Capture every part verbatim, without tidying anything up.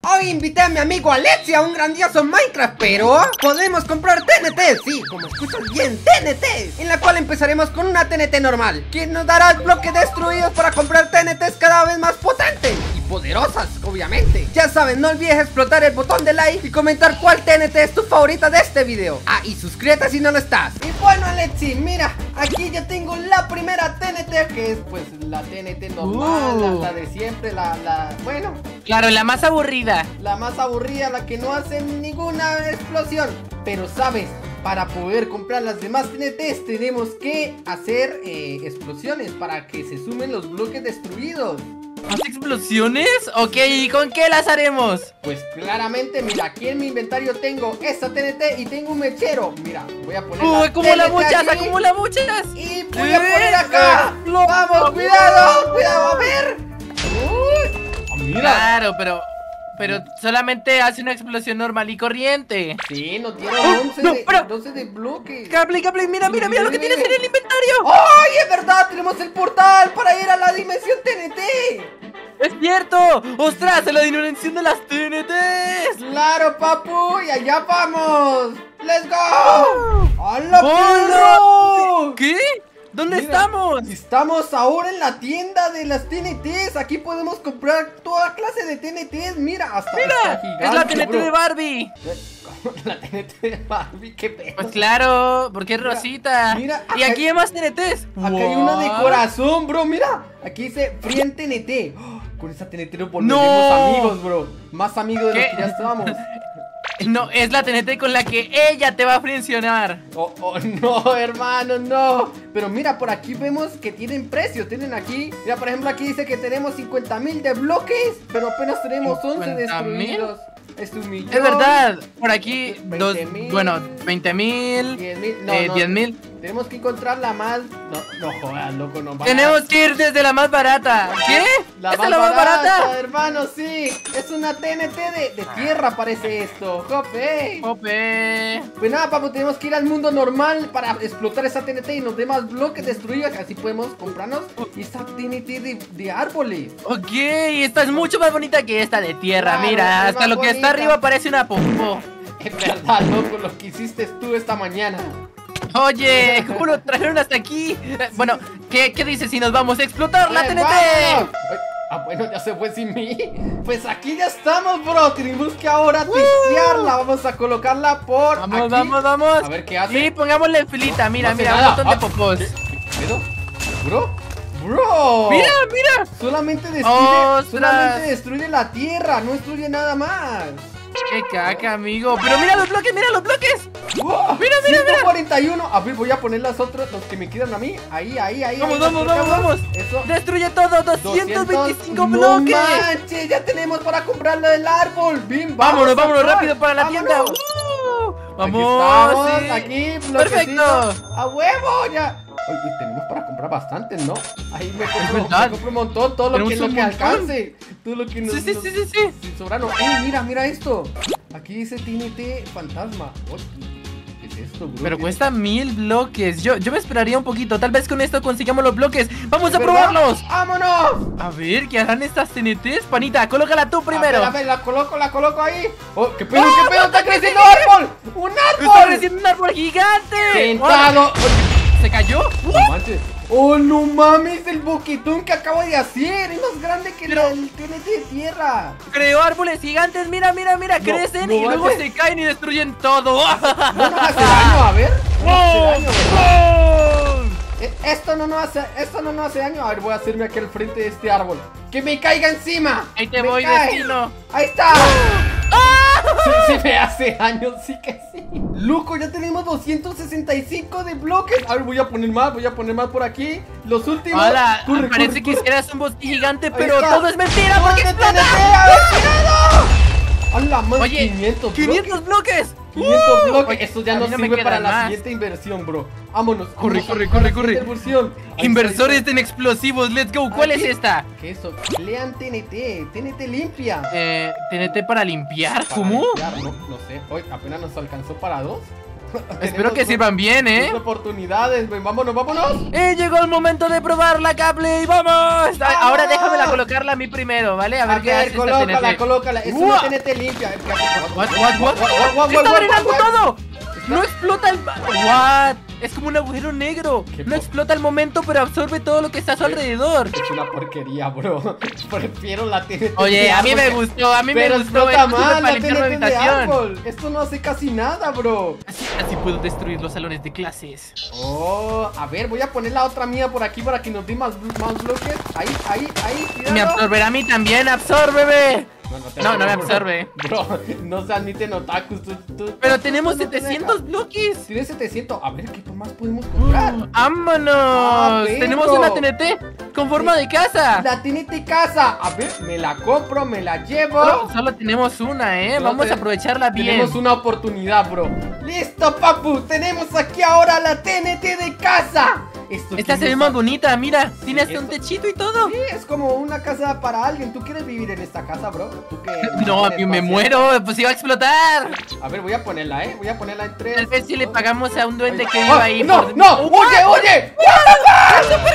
Hoy invité a mi amigo Alexia a un grandioso Minecraft, pero podemos comprar T N T, sí, como escuchas bien, T N T, en la cual empezaremos con una T N T normal, que nos dará bloques destruidos para comprar T N Ts cada vez más potentes y poderosas, obviamente. Ya saben, no olvides explotar el botón de like y comentar cuál T N T es tu favorita de este video. Ah, y suscríbete si no lo estás. Y bueno, Alexi, mira, aquí ya tengo la primera T N T, que es pues la T N T normal, uh. la, la de siempre, la, la, bueno... Claro, la más aburrida. La más aburrida, la que no hace ninguna explosión. Pero sabes, para poder comprar las demás T N Ts tenemos que hacer eh, explosiones para que se sumen los bloques destruidos. ¿Más explosiones? Ok, ¿y con qué las haremos? Pues claramente, mira, aquí en mi inventario tengo esta T N T y tengo un mechero. Mira, voy a poner Uy, acumula muchas, acumula muchas. Y voy a poner acá. Vamos, cuidado, cuidado, a ver. Uy. Mira. Claro, pero pero solamente hace una explosión normal y corriente. Sí, no tiene once, no, de, pero... doce de bloques. Gameplay, Gameplay, mira, mira, mira lo que tienes en el inventario. ¡Ay, es verdad! Tenemos el portal para ir a la dimensión T N T. ¡Es cierto! ¡Ostras! ¡A la dimensión de las T N Ts! ¡Claro, papu! ¡Y allá vamos! ¡Let's go! ¡Hola, perro! ¿Qué? ¿Dónde Mira, estamos? Estamos ahora en la tienda de las T N Ts. Aquí podemos comprar toda clase de T N Ts. Mira, hasta Mira, hasta gigante, es la T N T bro. de Barbie. La T N T de Barbie, qué pedo. Pues claro, porque es rosita. Mira, y aquí hay más T N Ts. Acá wow. hay una de corazón, bro. Mira, aquí dice Free T N T. Oh, con esa T N T nos volveremos no. amigos, bro. Más amigos de ¿Qué? los que ya estábamos. No, es la T N T con la que ella te va a funcionar. Oh, oh, no, hermano, no. Pero mira, por aquí vemos que tienen precio. Tienen aquí, mira, por ejemplo, aquí dice que tenemos cincuenta mil de bloques, pero apenas tenemos once destruidos. Es un millón. Es verdad, por aquí, dos, bueno, veinte mil, diez mil, no, eh, no, diez mil. Tenemos que encontrar la más... No, no jodas, loco, no va. Tenemos que ir desde la más barata. ¿Qué? La ¿Esta más, es la más barata, barata? Hermano, sí. Es una T N T de, de tierra, parece esto. Jope. Jope. Pues nada, papu, tenemos que ir al mundo normal para explotar esa T N T y nos dé más bloques destruidos. Así podemos comprarnos esa T N T de, de árboles. Ok, esta es mucho más bonita que esta de tierra. Claro, mira, hasta lo bonita. que está arriba parece una popó. Es verdad, loco, lo que hiciste tú esta mañana. Oye, ¿cómo lo trajeron hasta aquí? Bueno, ¿qué, qué dices si nos vamos a explotar la T N T? ¡Vamos! Ah, bueno, ya se fue sin mí. Pues aquí ya estamos, bro. Tenemos que ahora uh. testearla. Vamos a colocarla por Vamos, aquí. vamos, vamos. A ver qué hace. Sí, pongámosle en filita. Mira, no mira, un montón de popós. ¿Qué? ¿Qué? ¿Bro? ¡Bro! ¡Mira, mira! Solamente destruye, solamente destruye la tierra. No destruye nada más. ¡Qué caca, amigo! ¡Pero mira los bloques, mira los bloques! ¡Wow! ¡Mira, mira, ciento cuarenta y uno! A ver, voy a poner las otras, los que me quedan a mí. Ahí, ahí, ahí. ¡Vamos, ahí, vamos, vamos, vamos! Eso. ¡Destruye todo! ¡doscientos veinticinco no bloques! ¡No manches! ¡Ya tenemos para comprar lo del árbol! ¡Bim! ¡Vámonos, vámonos rápido para la ¡vámonos! tienda! ¡Uh! ¡Vamos! Aquí, aquí, sí. ¡Perfecto! ¡A huevo! ¡Ya! Oye, tenemos para comprar bastantes, ¿no? Ahí me compro, me compro un montón, todo lo que, lo que alcance. Todo lo que nos, sí, sí, nos, sí, sí, sí. Sin sobrarnos. ¡Eh, mira, mira esto! Aquí dice T N T fantasma. Oh, ¿qué es esto, bro? Pero cuesta mil bloques. Yo, yo me esperaría un poquito. Tal vez con esto consigamos los bloques. ¡Vamos a verdad? probarlos! ¡Vámonos! A ver, ¿qué harán estas T N Ts? Panita, colócala tú primero. A ver, a ver, la coloco, la coloco ahí. Oh, ¿qué pedo, qué pedo? ¡Está creciendo árbol! ¡Un árbol! ¡Está creciendo un árbol gigante! ¡Sentado! ¿Se cayó? No manches. ¡Oh, no mames! El boquetón que acabo de hacer es más grande que Pero... el T N T de tierra. Creó árboles gigantes, mira, mira, mira, no, crecen no y luego se caen y destruyen todo. No nos hace daño, a ver. No nos hace daño, ¿verdad? Esto no nos hace, esto no nos hace daño. A ver, voy a hacerme aquí al frente de este árbol. ¡Que me caiga encima! Ahí te me voy, cae. vecino. ¡Ahí está! ¡Ah! Sí, sí me hace daño, sí que sí. Loco, ya tenemos doscientos sesenta y cinco de bloques. A ver, voy a poner más, voy a poner más por aquí. Los últimos. Hola, corre, parece corre, que corre. hicieras un bosque gigante, pero todo es mentira porque explota. explota. ¡A ver, cuidado! ¡Hala, más! Oye, quinientos, quinientos bloques. quinientos uh, bloques. Eso ya nos no sirve para más. la siguiente inversión, bro. Vámonos. Corre, corre, corre, corre. Inversores en explosivos, let's go. ¿Cuál ¿Aquí? es esta? ¿Qué es eso? Lean T N T, T N T limpia. Eh, ¿T N T para limpiar? Para ¿Cómo? limpiar, no, no sé. Hoy apenas nos alcanzó para dos. Espero que sirvan bien, ¿eh? Oportunidades, ven, vámonos, vámonos. ¡Eh! Llegó el momento de probarla, Capley. ¡Vamos! ¡Vamos! Ahora déjamela colocarla a mí primero, ¿vale? A ver, a qué ver, hace colócala, esta T N T. colócala. Es una T N T limpia. What, what, what? ¡Se está drenando todo! ¡No explota el... What? Es como un agujero negro. No explota al momento, pero absorbe todo lo que está a su alrededor. Es una porquería, bro. Prefiero la T N T. Oye, a mí me gustó, a mí me gustó. Pero mal la T N T de árbol. Esto no hace casi nada, bro. Así, así puedo destruir los salones de clases. Oh, a ver, voy a poner la otra mía por aquí para que nos dé más, más bloques. Ahí, ahí, ahí, cuidado. Me absorberá a mí también, absórbeme. No, no, no, no me absorbe. Bro, no se admiten otakus. Tú, tú, Pero tú, tenemos tú no setecientos bloques. Tienes setecientos. A ver, ¿qué más podemos comprar? Uh, ¡Vámonos! Ah, tenemos una T N T con forma de casa. La T N T casa. A ver, me la compro, me la llevo. Solo, solo tenemos una, ¿eh? No, Vamos te, a aprovecharla bien. Tenemos una oportunidad, bro. ¡Listo, papu! Tenemos aquí ahora la T N T de casa. Esto Esta se ve más bonita, mira. Sí, tiene hasta esto, un techito y todo. Sí, es como una casa para alguien. ¿Tú quieres vivir en esta casa, bro? ¿Tú qué? No, a mí me muero. Pues iba a explotar. A ver, voy a ponerla, ¿eh? Voy a ponerla en tres. Tal vez si le pagamos a un duende Ay, que viva oh, ahí. ¡No, por... no! ¡Oye, oye! ¡Es súper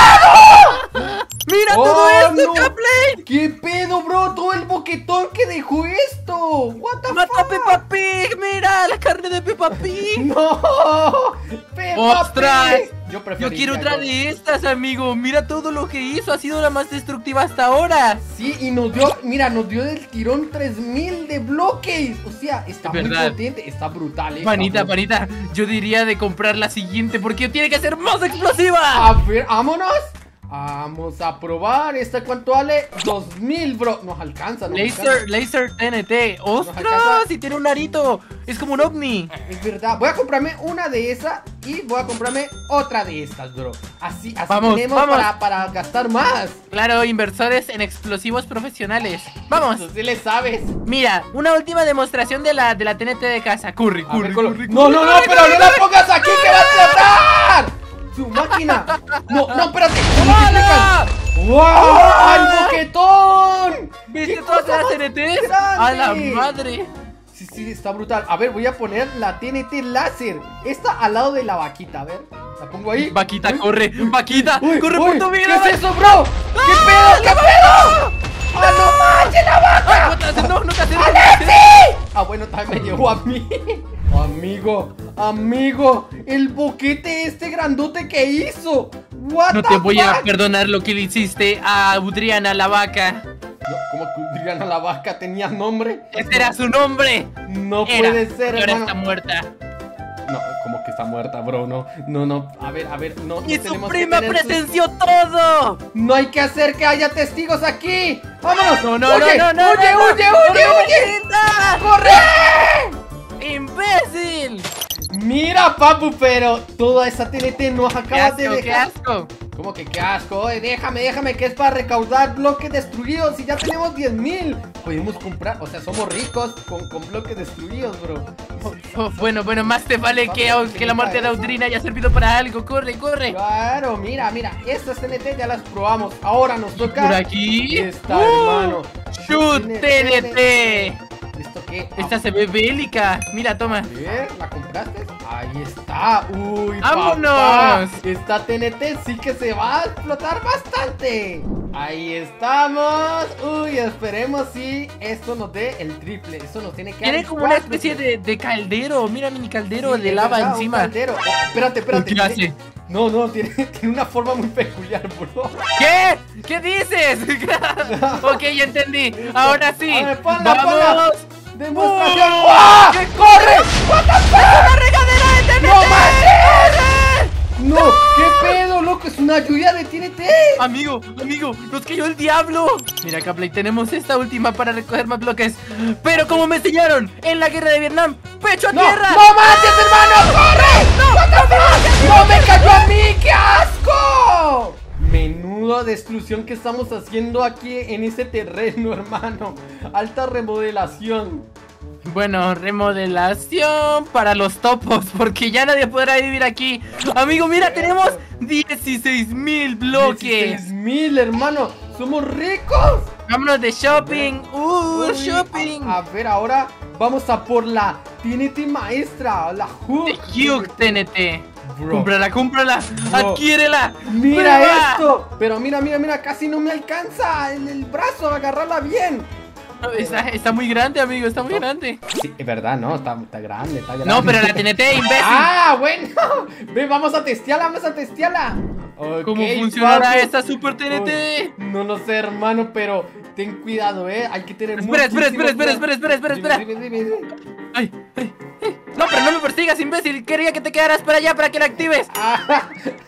gigante! ¡Mira oh, todo esto, no. Capley! ¿Qué pedo, bro? Todo el boquetón que dejó esto. What the ¡Mató fuck? a Peppa Pig! ¡Mira la carne de Peppa Pig! ¡No! ¡Peppa ¡Ostras! Pig! Yo, Yo quiero otra de estas, amigo. Mira todo lo que hizo. Ha sido la más destructiva hasta ahora. Sí, y nos dio, mira, nos dio del tirón tres mil de bloques. O sea, está muy potente, está brutal, eh. Panita, panita, yo diría de comprar la siguiente porque tiene que ser más explosiva. A ver, vámonos. Vamos a probar. ¿Esta cuánto vale? dos mil, bro. Nos alcanza, ¿no? Laser, laser T N T. ¡Ostras! Si tiene un arito. Es como un ovni. Es verdad. Voy a comprarme una de esas y voy a comprarme otra de estas, bro. Así, así vamos, tenemos vamos. Para, para gastar más. Claro, inversores en explosivos profesionales. Vamos. Eso sí le sabes. Mira, una última demostración de la, de la T N T de casa. Curry, curry, ver, curry, curry. No, no, no, pero no la pongas aquí que va a explotar. ¡Su máquina! ¡No, no, espérate! ¡Hola! ¡Wow! ¡El boquetón! ¿Viste todas las T N Ts? ¡A la madre! Sí, sí, está brutal. A ver, voy a poner la T N T láser. Esta al lado de la vaquita, a ver. La pongo ahí. Vaquita, uy, corre, uy, vaquita, uy, corre uy, por tu vida. ¿Qué es eso, bro? ¿Qué pedo? ¿Qué pedo? ¡Ah, no manches, la vaca! Ay, no, no te acerques. ¡Alexi! Ah, bueno, también me llevó a mí. Amigo, amigo, el boquete este grandote que hizo. What No the te voy fuck? a perdonar lo que le hiciste a Udriana la vaca. No, ¿cómo que Udriana la vaca tenía nombre? Ese era su nombre. No Era, puede ser, y ahora hermano. está muerta. No, como que está muerta, bro, no, no, no, a ver, a ver, no, no Y su tenemos que prima tener sus- presenció todo. No hay que hacer que haya testigos aquí. ¡Vámonos! No, no, ¡Huye, no, no, huye, no, no, huye, no, huye, no, huye! no, ¡Corre! ¡Imbécil! Mira, papu, pero toda esa T N T nos ¡Qué acabas de asco, qué dejar. asco! ¿Cómo que qué asco? Oye, déjame, déjame, que es para recaudar bloques destruidos. Y ya tenemos diez mil. Podemos comprar, o sea, somos ricos con, con bloques destruidos, bro. Oh, bueno, bueno, más te vale que, Vamos, que la muerte de Audrina haya servido para algo. corre, corre. Claro, mira, mira, estas T N T ya las probamos. Ahora nos toca. Por aquí. Esta, ¡Uh! hermano. ¡Shoot T N T! ¿Esto qué? Esta se ve bélica. Mira, toma. A ver, ¿la compraste? Ahí está. Uy, ¡Vámonos! papá. Esta T N T sí que se va a explotar bastante. Ahí estamos. Uy, esperemos si esto nos dé el triple. Eso nos tiene que Tiene dar como una cuatro. especie de, de caldero. Mira, mini caldero Sí, de es lava verdad, un encima. caldero. Oh, espérate, espérate. ¿Qué hace? No, no, tiene, tiene una forma muy peculiar, bro. ¿Qué? ¿Qué dices? Ok, ya entendí. Ahora sí. A ver, ponla, ¡Vamos! ponla. Demostración. ¡Oh! ¡Guau! ¿Qué? ¡Corre! ¡What the fuck! ¡Una regadera de T N T! ¡No manches! ¡No! ¿Qué pedo, loco? Es una lluvia de T N T. Amigo, amigo, nos cayó el diablo. Mira, Capley, tenemos esta última para recoger más bloques. Pero como me enseñaron en la guerra de Vietnam, pecho a ¡No! tierra. ¡No manches, hermano! ¡Corre! ¡No! What the fuck? ¡No me cayó a mí! ¡Qué asco! Menuda destrucción que estamos haciendo aquí en ese terreno, hermano. Alta remodelación. Bueno, remodelación para los topos, porque ya nadie podrá vivir aquí. Amigo, mira, tenemos dieciséis mil bloques. dieciséis mil, hermano. ¡Somos ricos! Vámonos de shopping. Uh, Uy, shopping. A, a ver, ahora vamos a por la T N T maestra, la Hook. Hugh T N T. Bro. Cómprala, cómprala, Bro. adquiérela. Mira ¡Prueba! esto. Pero mira, mira, mira, casi no me alcanza el, el brazo a agarrarla bien. No, está, está muy grande, amigo, está muy grande. Sí, es verdad, no, está, está grande, está grande. No, pero la T N T, imbécil. Ah, bueno. Ven, vamos a testearla, vamos a testearla. ¿Cómo Ok, funcionará papu. esta Super T N T? Oh, no lo sé, hermano, pero ten cuidado, eh. Hay que tener Espera, espera, muchísimo espera, espera, espera, espera, espera, cuidado. espera. Dime, dime, dime. Ay, ay, ay. No, pero no me persigas, imbécil. Quería que te quedaras para allá para que la actives. Ah,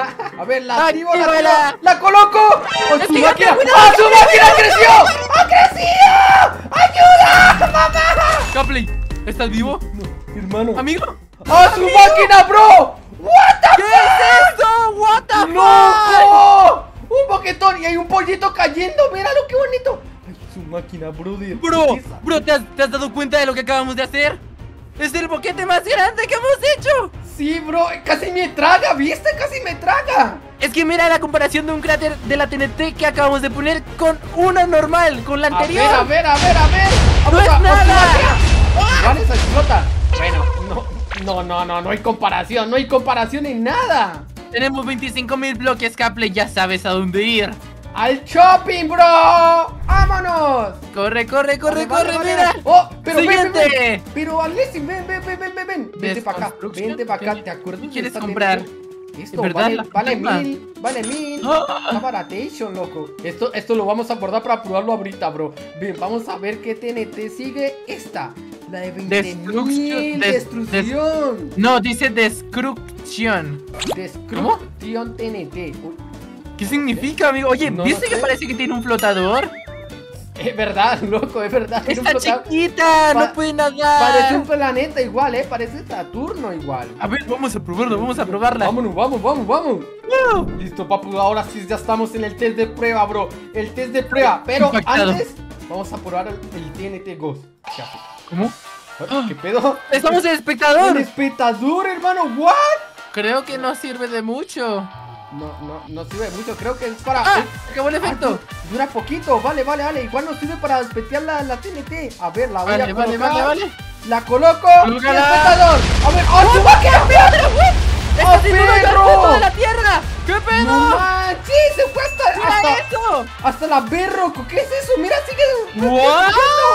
a ver, la activo, la Actívala. activo. ¡La coloco! ¡Con Es su gigante, máquina! cuidado, ¡Ah, su máquina creció! ¡Ha crecido! ¡Ayuda, mamá! Capley, ¿estás vivo? No, hermano. ¿Amigo? ¡Ah, su máquina, bro! ¡What the ¿Qué es esto? What the fuck? ¡Loco! Un boquetón y hay un pollito cayendo. Míralo, qué bonito. Ay, su máquina, brother. Bro, ¿Qué es esa? bro, ¿te has, ¿te has dado cuenta de lo que acabamos de hacer? Es el boquete más grande que hemos hecho. Sí, bro, casi me traga, ¿viste? Casi me traga. Es que mira la comparación de un cráter de la T N T que acabamos de poner con una normal, con la A anterior. ver, a ver, a ver, a ver. ¡No es a- a su nada! máquina. Igual esa explota. Bueno, no, no, no, no, no hay comparación, no hay comparación en nada. Tenemos veinticinco mil bloques, Capley, ya sabes a dónde ir. ¡Al shopping, bro! ¡Vámonos! Corre, corre, corre, Vale, corre, vale, vale, mira. vale. ¡Oh! Pero ven, ven, Siguiente. ven. Pero Alessi, ven, ven, ven, ven, ven, ven. Vente para acá, Desconstrucción. vente para acá. ¿Qué- ¿Te acuerdas? qué de quieres esta comprar? T N T? Esto ¿En verdad, vale, la vale pluma? mil, vale mil. ¡Ah! Está baratation, loco. Esto, esto lo vamos a guardar para probarlo ahorita, bro. Bien, vamos a ver qué T N T sigue. Esta, la de veinte Destrucción, mil. des- Destrucción. No, dice destrucción. Destrucción T N T. Uy, ¿Qué significa, amigo? Oye, No ¿viste lo que sé. parece que tiene un flotador? es verdad, loco, es verdad. tiene un Está flotador. chiquita, Pa- no puede nadar. Parece un planeta igual, eh. Parece Saturno igual. A ver, vamos a probarlo, vamos a probarla. Vámonos, vamos, vamos, vamos. ¡Wow! Listo, papu, ahora sí ya estamos en el test de prueba, bro. El test de prueba. Pero Impactado. antes, vamos a probar el, el T N T Ghost. Ya, ¿Cómo? pues. ¿Qué pedo? Estamos en Un espectador. espectador, hermano. ¿What? Creo que no sirve de mucho. No, no, no sirve mucho. Creo que es para. ¡Ah! es- ¡Acabó el ah, efecto! dura poquito. Vale, vale, vale. Igual nos sirve para despetear la, la T N T. A ver, la voy Vale, a vale, colocar. vale, vale. La coloco. Colócala. Espectador. A ver, ¡oh, su máquina! ¡Oh, ¡Está sin duda el perro! fondo de la tierra! ¿Qué pedo? ¡No manches! ¡Se fue hasta, ¡Mira hasta, eso! hasta la berroco! ¿Qué es eso? ¡Mira, sigue! ¿What?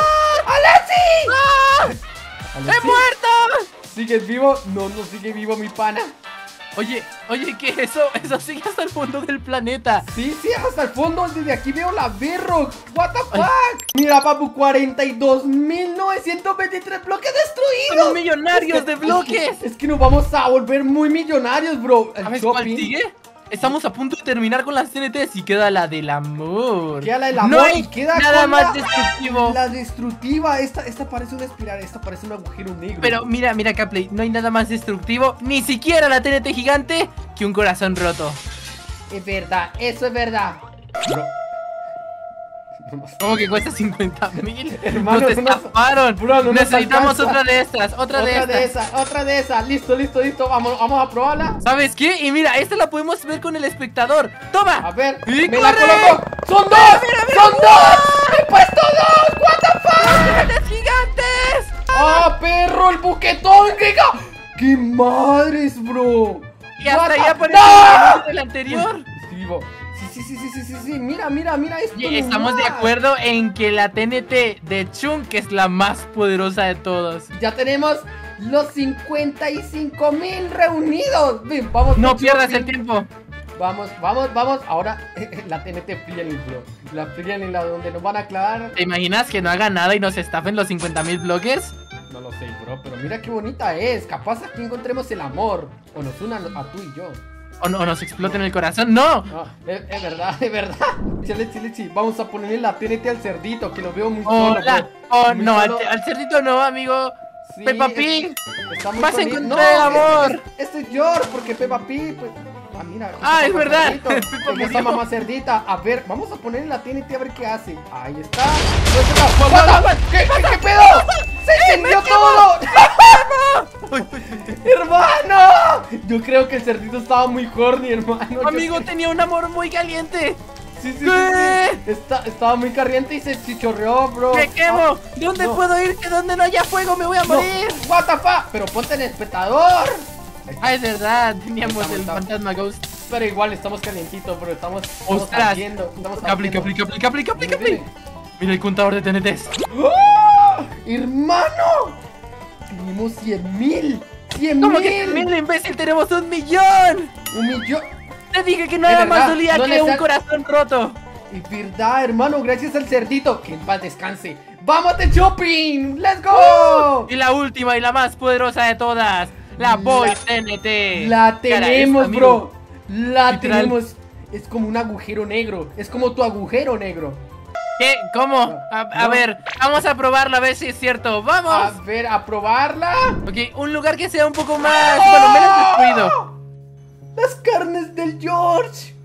¡Alessi! ¡Ah! Alessi, ¡He muerto! ¿sigues vivo? No, no sigue vivo mi pana. Oye, oye, ¿qué es eso? Eso sigue hasta el fondo del planeta. Sí, sí, hasta el fondo. Desde aquí veo la berro. What the fuck. Mira, papu, cuarenta y dos mil novecientos veintitrés bloques destruidos. Somos millonarios Es que- de bloques. Es que, es que nos vamos a volver muy millonarios, bro. El ¿Sabes cuál shopping. sigue? Estamos a punto de terminar con las T N Ts y queda la del amor. Queda la del amor No hay y queda nada con más la- destructivo. La destructiva. Esta, esta parece una espiral. Esta parece un agujero negro. Pero mira, mira, Capley, no hay nada más destructivo, ni siquiera la T N T gigante, que un corazón roto. Es verdad, eso es verdad. Bro. ¿Cómo que cuesta cincuenta mil? Hermano, Nos no nos- estafaron. Bro, no nos Necesitamos alcanza. otra de estas, otra, de Otra de estas. esas, otra de esas. Listo, listo, listo. Vamos, vamos a probarla. ¿Sabes qué? Y mira, esta la podemos ver con el espectador. A ¡Toma! ver, ¡Y me la corre! coloco. ¡Son dos! ¡Son dos! ¡He puesto dos! ¡What the fuck! ¡Gigantes, gigantes! ¡Ah, perro! ¡El buquetón! ¡Qué, ca- ¡Qué madres, bro! Y hasta What ahí the- aparece ¡No! el del anterior. Uy, estoy vivo. Sí, sí, sí, sí, sí, sí, sí. Mira, mira, mira esto. Y estamos de nomás. acuerdo en que la T N T de Chunk es la más poderosa de todos. Ya tenemos los cincuenta y cinco mil reunidos. Ven, vamos. No con pierdas shopping. el tiempo. Vamos, vamos, vamos. Ahora la T N T Friendly, bro. La Friendly, la donde nos van a clavar. ¿Te imaginas que no haga nada y nos estafen los cincuenta mil bloques? No lo sé, bro, pero mira qué bonita es. Capaz aquí encontremos el amor. O nos unan a tú y yo. ¿O, no, o nos exploten el corazón? ¡No! No, es, es verdad, es verdad. Chile, chile, chile. Vamos a ponerle la T N T al cerdito, que lo veo muy solo, ¡Hola! bro. ¡Oh, Muy no! Al, solo. al cerdito no, amigo. Sí, Peppa es- Pig. está muy Vas a solito. encontrar el amor. es- es- Este es George, porque Peppa Pig, pues. Ah, mira. aquí Ah, está es mamá verdad. cerdito. Peppa Aquí está murió. mamá cerdita. A ver, vamos a ponerle la T N T a ver qué hace. Ahí está. ¿Dónde está? no, ¡What no, the- ¿Qué, qué, qué pedo? ¡Se encendió todo! ¡Hermano! Yo creo que el cerdito estaba muy horny, hermano. Yo Amigo, creo- tenía un amor muy caliente. Sí, sí, sí, ¿Qué? sí. Está, estaba muy caliente y se chichorreó, bro. ¡Me quemo! Ah, ¿Dónde no. puedo ir? Que donde no haya fuego me voy a No, morir. what the fuck. Pero ponte en el espectador. Ah, es verdad, teníamos Estamos, el estamos. fantasma Ghost. Pero igual estamos calientitos, bro. Estamos, estamos Ostras. ardiendo, estamos Aplica, ardiendo. aplica, aplica, aplica, aplica, Dime, aplica. Mira el contador de T N Tes. ¡Oh! ¡Hermano! Tenemos cien mil. cien ¿Cómo que mil. mil, imbécil? ¡Tenemos un millón! Un millón. Te dije que Es nada verdad, más dolía no que le un sa- corazón roto. Es verdad, hermano. Gracias al cerdito. Que en paz descanse. ¡Vamos de shopping! ¡Let's go! Y la última y la más poderosa de todas, la Boy La- T N T. La tenemos, Cara, bro. La Literal. tenemos. Es como un agujero negro. Es como tu agujero negro. ¿Qué? ¿Cómo? A, a No. ver, vamos a probarlo a ver si es cierto. ¡Vamos! A ver, a probarla. Ok, un lugar que sea un poco más, bueno, menos destruido. Las carnes del George.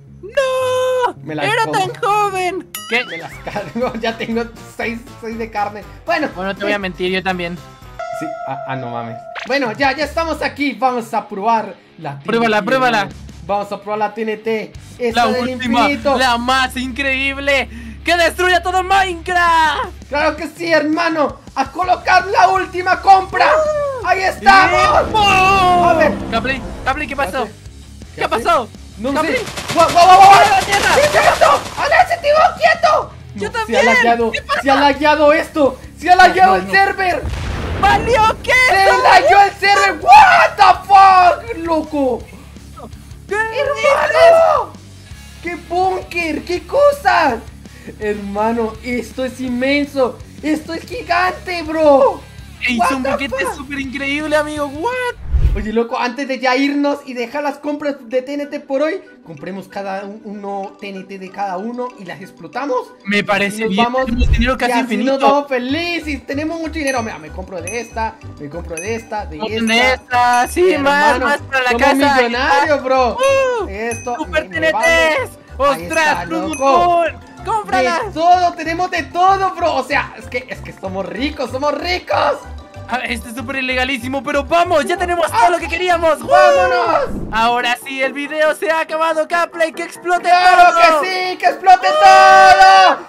¡No! Me la ¡Era como. tan joven! ¿Qué? Me las cargo. Ya tengo seis, seis de carne. Bueno, Bueno, te voy a mentir, yo también. Sí, ah, ah, no mames. Bueno, ya, ya estamos aquí. Vamos a probar la T N T. Pruébala, pruébala. hermano. Vamos a probar la T N T. La Esa del última, infinito. la más increíble, que destruya todo Minecraft. Claro que sí, hermano. A colocar la última compra. Ahí estamos. ¡Bum! A ver. Capli, Capli, ¿qué pasó? ¿Qué ¿Qué hace? pasó? No Capli, sé. ¡Guau, guau, guau, guau! ¡Fuera de la tierra! ¿Qué es esto? ¡Ana, se te va quieto! Yo No, también. Se ha lagueado, ¿Qué pasa? se ha lagueado esto. Se ha lagueado no, el no. server. ¡Valió qué! Se lagueó el server. What the fuck, loco. ¿Qué ¡Hermano! ¡Qué búnker! ¡Qué cosa! Hermano, esto es inmenso. Esto es gigante, bro. dices? What Hizo un the boquete fuck? súper increíble, amigo. ¿What? Oye, loco, antes de ya irnos y dejar las compras de T N T por hoy, compremos cada un- uno T N T de cada uno y las explotamos. Me parece nos bien, vamos, tenemos dinero y casi así infinito. nos vamos felices, tenemos mucho dinero. Mira, me compro de esta, me compro de esta, de Otra esta. de estas, sí, más, Hermano, más para la somos casa. millonarios, bro. ¡Uh! Esto, ¡Super me- me T N Tes! vale. Ahí está, ¡Ostras, un loco. montón! De ¡Cómpralas! todo, tenemos de todo, bro. O sea, es que, es que somos ricos, somos ricos. Ah, este es súper ilegalísimo, pero vamos, ya tenemos todo lo que queríamos. ¡Uh! ¡Vámonos! Ahora sí, el video se ha acabado, Caplay, que explote ¡Claro todo. que sí! ¡Que explote todo!